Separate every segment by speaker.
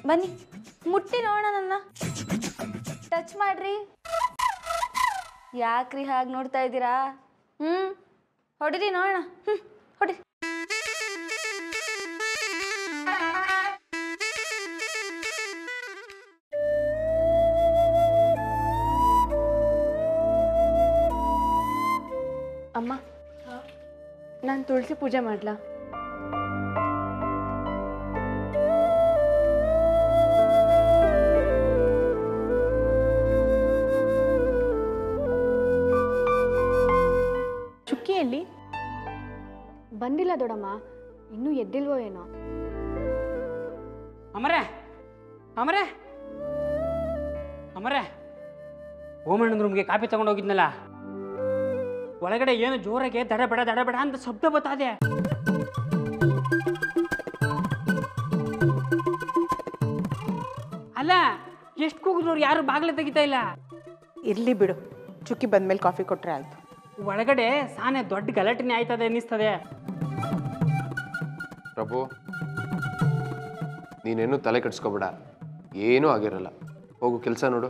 Speaker 1: ಬನ್ನಿ ಮುಟ್ಟಿ ನೋಡೋಣ ನನ್ನ ಟಚ್ ಮಾಡ್ರಿ ಯಾಕ್ರಿ ಹಾಗೆ ನೋಡ್ತಾ ಇದ್ದೀರಾ ಹೊಡಿರಿ ನೋಡೋಣ ಹೊಡಿ
Speaker 2: ಅಮ್ಮ ನಾನು ತುಳಸಿ ಪೂಜೆ ಮಾಡ್ಲಾ ಚುಕ್ಕಿಯಲ್ಲಿ
Speaker 3: ಬಂದಿಲ್ಲ ದೊಡಮ್ಮ ಇನ್ನೂ ಎದ್ದಿಲ್ವೋ ಏನೋ
Speaker 4: ಅಮರೇ ಅಮರೇ ಅಮರೇ ಓಮಣ್ಣನ ರೂಮ್ಗೆ ಕಾಫಿ ತಗೊಂಡು ಹೋಗಿದ್ನಲ್ಲ ಒಳಗಡೆ ಏನು ಜೋರಾಗೆ ದಡಬೇಡ ಅಂತ ಶಬ್ದ ಬತ್ತಾದೆ ಅಲ್ಲ ಎಷ್ಟು ಕೂಗಿದ್ರು ಯಾರು ಬಾಗಿಲು ತೆಗಿತಾ ಇಲ್ಲ
Speaker 5: ಇರ್ಲಿ ಬಿಡು ಚುಕ್ಕಿ ಬಂದ್ಮೇಲೆ ಕಾಫಿ ಕೊಟ್ರೆ ಆಯ್ತು
Speaker 4: ಒಳಗಡೆ ಸಾನೆ ದೊಡ್ಡ ಗಲಾಟೆನೇ ಆಯ್ತದೆ ಅನ್ನಿಸ್ತದೆ
Speaker 6: ಪ್ರಭು ನೀನೇನು ತಲೆ ಕೆಡಿಸ್ಕೋಬೇಡ ಏನೂ ಆಗಿರಲ್ಲ ಹೋಗು ಕೆಲಸ ನೋಡು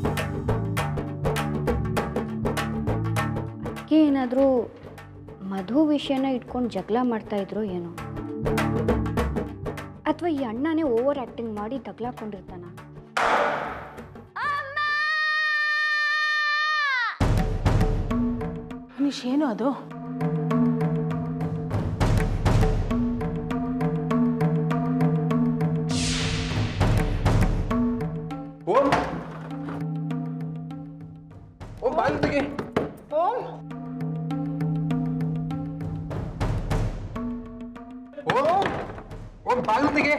Speaker 3: ಏನಾದರೂ ಮಧು ವಿಷಯನ ಇಟ್ಕೊಂಡು ಜಗಳ ಮಾಡ್ತಾ ಇದ್ರು ಏನೋ ಅಥವಾ ಈ ಅಣ್ಣನೇ ಓವರ್ ಆ್ಯಕ್ಟಿಂಗ್ ಮಾಡಿ ತಗ್ಲಾಕೊಂಡಿರ್ತಾನ
Speaker 5: ಮನೀಶ್ ಏನು ಅದು
Speaker 6: ಓಂ ಓಂ ಬಾಗಿಲು ತೆಗಿ
Speaker 5: ಓಂ
Speaker 6: ಓಂ ಓಂ ಬಾಗಿಲು ತೆಗಿ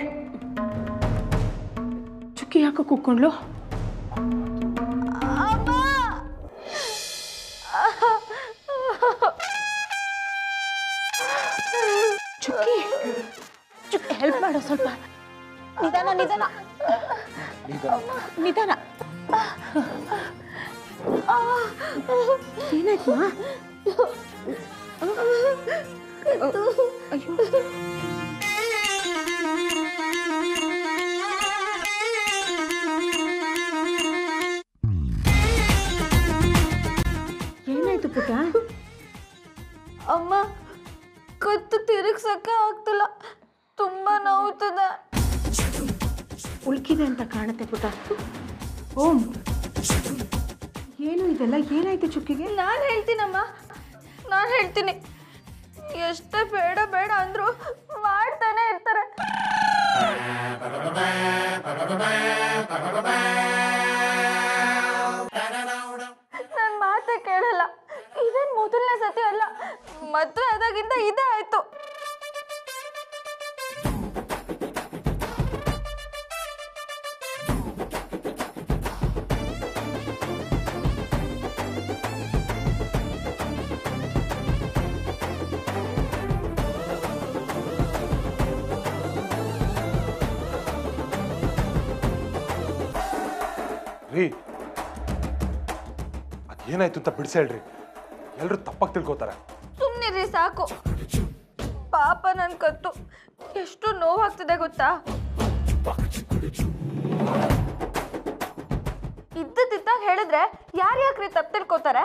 Speaker 5: ಚುಕ್ಕಿ ಯಾಕೆ ಕೂತ್ಕೊಂಡ್ಲು ಚುಕ್ಕಿ ಚುಕ್ಕಿ ಹೆಲ್ಪ್ ಮಾಡೋ ಸ್ವಲ್ಪ ನಿಧಾನ ನಿಧಾನ ನಿಧಾನ ಏನಾಯ್ತು ಅಯ್ಯೋ ಏನಾಯ್ತು ಪುಟ್ಟ
Speaker 1: ಅಮ್ಮ ಕತ್ತು ತಿರುಗ್ಸಕ್ಕೆ ಆಗ್ತಿಲ್ಲ ತುಂಬಾ ನೋವುತ್ತದೆ
Speaker 5: ಉಳ್ಕಿದೆ ಅಂತ ಕಾಣುತ್ತೆ ಪುಟ್ಟ ಓಂ ಏನು ಇದೆಲ್ಲ ಏನಾಯ್ತು ಚುಕ್ಕಿಗೆ
Speaker 1: ನಾನು ಹೇಳ್ತೀನಮ್ಮ ನಾನು ಹೇಳ್ತೀನಿ ಎಷ್ಟೇ ಬೇಡ ಬೇಡ ಅಂದ್ರು ಮಾಡ್ತಾನೆ ಇರ್ತಾರೆ ನನ್ನ ಮಾತೇ ಕೇಳಲ್ಲ ಇದೇನ್ ಮೊದಲನೇ ಸತಿ ಅಲ್ಲ ಮದುವೆ ಆದಾಗಿಂದ ಇದೇ ಆಯ್ತು
Speaker 7: ರೀ ಅದೇನಾಯ್ತು ಅಂತ ಬಿಡಿಸಿ ಹೇಳ್ರಿ ಎಲ್ಲರೂ ತಪ್ಪಾಗಿ ತಿಳ್ಕೊತಾರೆ
Speaker 1: ಸುಮ್ಮನಿರಿ ಸಾಕು ಪಾಪ ನನ್ನ ಕತ್ತು ಎಷ್ಟು ನೋವಾಗ್ತಿದೆ ಗೊತ್ತಾ ಇದ್ದಿದ್ದಾಗ ಹೇಳಿದ್ರೆ ಯಾರ್ಯಾಕ್ರಿ ತಪ್ಪು ತಿಳ್ಕೊತಾರೆ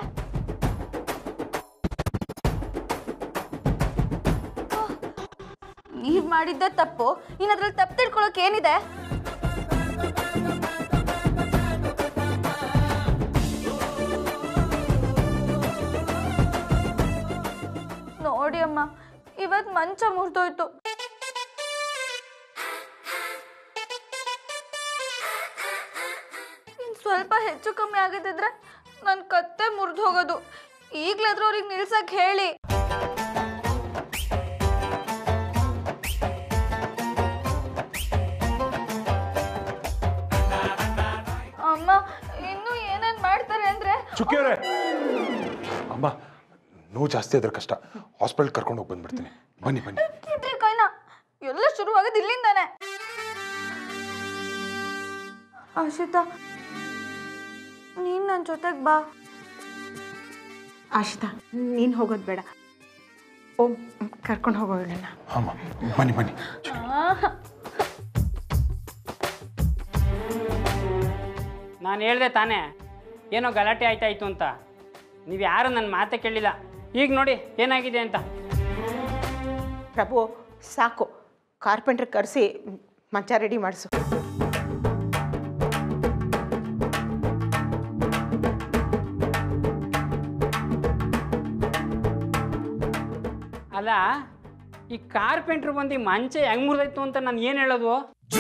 Speaker 1: ನೀವ್ ಮಾಡಿದ್ದೆ ತಪ್ಪು ಇನ್ನದ್ರಲ್ಲಿ ತಪ್ಪು ತಿಳ್ಕೊಳಕ್ ಏನಿದೆ ನೋಡಿ ಅಮ್ಮ ಇವತ್ ಮಂಚ ಮುರಿದೋಯ್ತು ಇನ್ ಸ್ವಲ್ಪ ಹೆಚ್ಚು ಕಮ್ಮಿ ಆಗಿದ್ರೆ ನನ್ನ ಕತ್ತೆ ಮುರಿದು ಹೋಗೋದು ಈಗ್ಲಾದ್ರೂ ಅವ್ರಿಗೆ ನಿಲ್ಸಕ್ ಹೇಳಿ ಅಮ್ಮ ಇನ್ನು ಏನೇನ್ ಮಾಡ್ತಾರೆ ಅಂದ್ರೆ
Speaker 7: ಚುಕ್ಕಿಯವರೇ ಅಮ್ಮ ನೋವು ಜಾಸ್ತಿ ಆದ್ರೆ ಕಷ್ಟ ಹಾಸ್ಪಿಟಲ್ ಕರ್ಕೊಂಡು ಹೋಗಿ ಬಂದ್ಬಿಡ್ತೀನಿ ಬನ್ನಿ ಬನ್ನಿ
Speaker 1: ಕೈನಾ ಎಲ್ಲ ಶುರುವಾಗೋದು ಇಲ್ಲಿಂದಾನೆ ಆಶಿತಾ ನೀನ್ ನನ್ನ ಜೊತೆಗೆ ಬಾ
Speaker 5: ಆಶಿತಾ ನೀನು ಹೋಗೋದು ಬೇಡ ಓಂ ಕರ್ಕೊಂಡು ಹೋಗೋಣ
Speaker 7: ಹಾಂ ಬನ್ನಿ ಬನ್ನಿ
Speaker 4: ನಾನು ಹೇಳಿದೆ ತಾನೇ ಏನೋ ಗಲಾಟೆ ಆಯ್ತಾಯಿತು ಅಂತ. ನೀವು ಯಾರು ನನ್ನ ಮಾತೇ ಕೇಳಿಲ್ಲ. ಈಗ ನೋಡಿ ಏನಾಗಿದೆ ಅಂತ.
Speaker 5: ಪ್ರಭು ಸಾಕು, ಕಾರ್ಪೆಂಟ್ರ್ ಕರೆಸಿ ಮಂಚ ರೆಡಿ ಮಾಡಿಸು.
Speaker 4: ಅಲ್ಲ, ಈ ಕಾರ್ಪೆಂಟ್ರ್ ಬಂದು ಮಂಚ ಹೆಂಗೆ ಮುರಿದಾಯ್ತು ಅಂತ ನಾನು ಏನು ಹೇಳೋದು?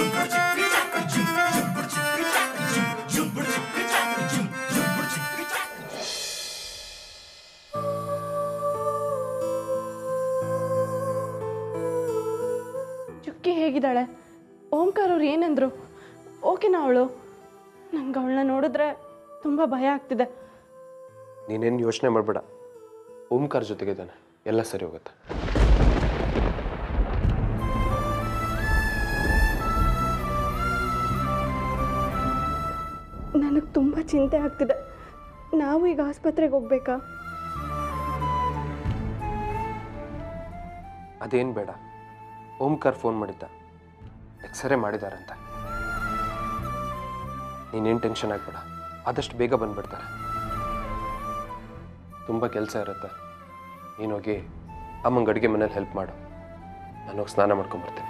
Speaker 2: ಚುಕ್ಕಿ ಹೇಗಿದ್ದಾಳೆ? ಓಂಕಾರ ಅವ್ರು ಏನಂದ್ರು? ಓಕೆನಾ ಅವಳು? ನಂಗೆ ಅವಳನ್ನ ನೋಡಿದ್ರೆ ತುಂಬ ಭಯ ಆಗ್ತಿದೆ.
Speaker 6: ನೀನೇನು ಯೋಚನೆ ಮಾಡಬೇಡ, ಓಂಕಾರ ಜೊತೆಗಿದ್ದಾನೆ, ಎಲ್ಲ ಸರಿ ಹೋಗುತ್ತೆ.
Speaker 2: ನನಗೆ ತುಂಬ ಚಿಂತೆ ಆಗ್ತಿದೆ. ನಾವು ಈಗ ಆಸ್ಪತ್ರೆಗೆ ಹೋಗ್ಬೇಕಾ?
Speaker 6: ಅದೇನು ಬೇಡ, ಓಂಕಾರ ಫೋನ್ ಮಾಡಿದ್ದ, ಎಕ್ಸ್ರೇ ಮಾಡಿದಾರಂತ. ನೀನೇನು ಟೆನ್ಷನ್ ಆಗಬೇಡ, ಆದಷ್ಟು ಬೇಗ ಬಂದುಬಿಡ್ತಾರೆ. ತುಂಬ ಕೆಲಸ ಇರುತ್ತೆ. ನೀನೋಗಿ ಅಮ್ಮಂಗೆ ಅಡುಗೆ ಮನೇಲಿ ಹೆಲ್ಪ್ ಮಾಡು, ನಾನು ಹೋಗಿ ಸ್ನಾನ ಮಾಡ್ಕೊಂಬರ್ತೀನಿ.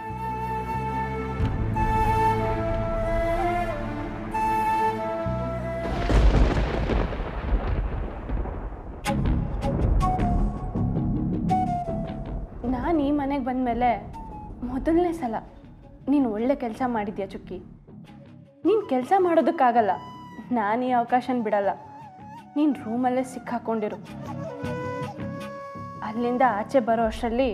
Speaker 2: ನಾನು ಈ ಮನೆಗೆ ಬಂದಮೇಲೆ ಮೊದಲನೇ ಸಲ ನೀನು ಒಳ್ಳೆ ಕೆಲಸ ಮಾಡಿದ್ಯಾ ಚುಕ್ಕಿ. ನೀನು ಕೆಲಸ ಮಾಡೋದಕ್ಕಾಗಲ್ಲ, ನಾನು ಈ ಅವಕಾಶನ ಬಿಡಲ್ಲ. ನೀನು ರೂಮಲ್ಲೇ ಸಿಕ್ಕಾಕೊಂಡಿರು. ಅಲ್ಲಿಂದ ಆಚೆ ಬರೋ ಅಷ್ಟರಲ್ಲಿ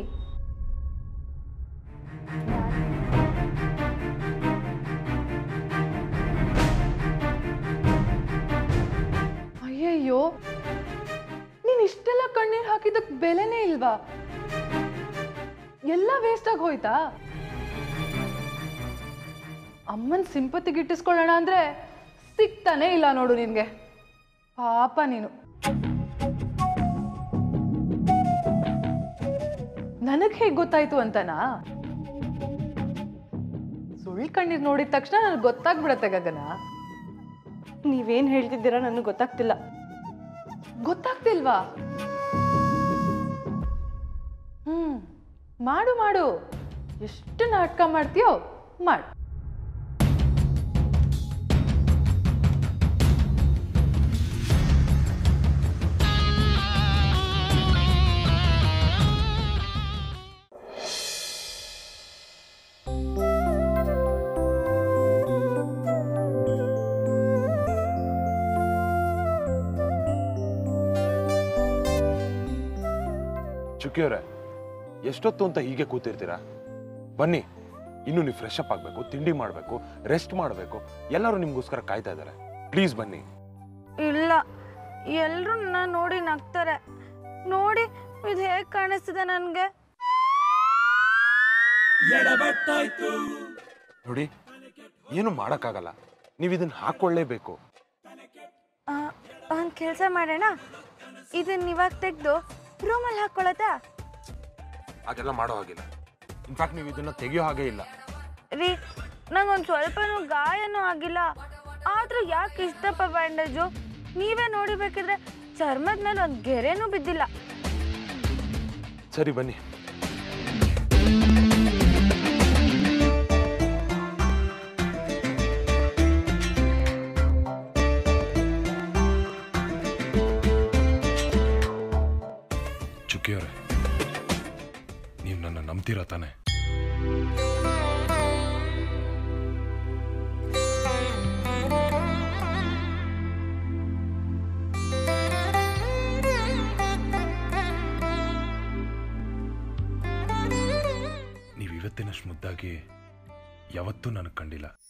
Speaker 8: ಅಯ್ಯಯ್ಯೋ, ನೀನು ಇಷ್ಟೆಲ್ಲ ಕಣ್ಣೀರು ಹಾಕಿದ್ದಕ್ಕೆ ಬೆಲೆನೇ ಇಲ್ವಾ? ಎಲ್ಲ ವೇಸ್ಟ್ ಆಗಿ ಹೋಯ್ತಾ? ಅಮ್ಮನ ಸಿಂಪತಿ ಗಿಟ್ಟಿಸ್ಕೊಳ್ಳೋಣ ಅಂದ್ರೆ ಸಿಗ್ತಾನೆ ಇಲ್ಲ ನೋಡು ನಿನ್ಗೆ. ಪಾಪ ನೀನು. ನನಗೆ ಹೇಗೆ ಗೊತ್ತಾಯ್ತು ಅಂತನಾ? ಸುಳ್ಳು ಕಣ್ಣೀರು ನೋಡಿದ ತಕ್ಷಣ ನನಗೆ ಗೊತ್ತಾಗ್ಬಿಡತ್ತೆ ಗಗನ.
Speaker 2: ನೀವೇನು ಹೇಳ್ತಿದ್ದೀರಾ ನನಗೆ ಗೊತ್ತಾಗ್ತಿಲ್ಲ.
Speaker 8: ಗೊತ್ತಾಗ್ತಿಲ್ವಾ? ಮಾಡು ಮಾಡು, ಎಷ್ಟು ನಾಟಕ ಮಾಡ್ತೀಯೋ ಮಾಡು.
Speaker 7: ಚುಕ್ಕಿಯವರೇ, ಎಷ್ಟೊತ್ತು ಅಂತ ಹೀಗೆ ಕೂತಿರ್ತೀರಾ? ಬನ್ನಿ, ಇನ್ನು ನೀವು ಫ್ರೆಶ್ ಅಪ್ ಆಗಬೇಕು, ತಿಂಡಿ ಮಾಡಬೇಕು, ರೆಸ್ಟ್ ಮಾಡಬೇಕು. ಎಲ್ಲರೂ ನಿಮಗೋಸ್ಕರ ಕಾಯ್ತಾ ಇದ್ದಾರೆ. ಪ್ಲೀಸ್ ಬನ್ನಿ.
Speaker 1: ಇಲ್ಲ, ಎಲ್ಲರೂ ನನ್ನ ನೋಡಿ ನಗ್ತಾರೆ. ನೋಡಿ ಇದು ಹೇಗೆ ಕಾಣಿಸ್ತಿದೆ ನನಗೆ.
Speaker 7: ನೋಡಿ, ಏನು ಮಾಡೋಕ್ಕಾಗಲ್ಲ, ನೀವು ಇದನ್ನು ಹಾಕೊಳ್ಳೇಬೇಕು.
Speaker 1: ಒಂದು ಕೆಲಸ ಮಾಡೋಣ, ಇದನ್ನ ಇವಾಗ ತೆಗೆದು ರೂಮಲ್ಲಿ ಹಾಕ್ಕೊಳ್ಳೋದಾ?
Speaker 7: ಹಾಗೆಲ್ಲ ಮಾಡೋ ಹಾಗಿಲ್ಲ. ಇನ್ಫ್ಯಾಕ್ಟ್ ನೀವು ಇದನ್ನ ತೆಗಿಯೋ ಹಾಗೆ ಇಲ್ಲ
Speaker 1: ರೀ. ನಂಗೊಂದು ಸ್ವಲ್ಪನೂ ಗಾಯನೂ ಆಗಿಲ್ಲ, ಆದ್ರೂ ಯಾಕೆ ಇಷ್ಟಪ್ಪ ಬ್ಯಾಂಡೇಜು? ನೀವೇ ನೋಡಿಬೇಕಿದ್ರೆ ಚರ್ಮದ ಮೇಲೆ ಒಂದು ಗೆರೆನೂ ಬಿದ್ದಿಲ್ಲ.
Speaker 7: ಸರಿ ಬನ್ನಿ. ಚುಕ್ಕಿಯವರೇ, ನೀವು ನನ್ನ ನಂಬ್ತೀರಾ ತಾನೆ? ನೀವು ಇವತ್ತಿನಷ್ಟು ಮುದ್ದಾಗಿ ಯಾವತ್ತೂ ನನಗೆ ಕಂಡಿಲ್ಲ.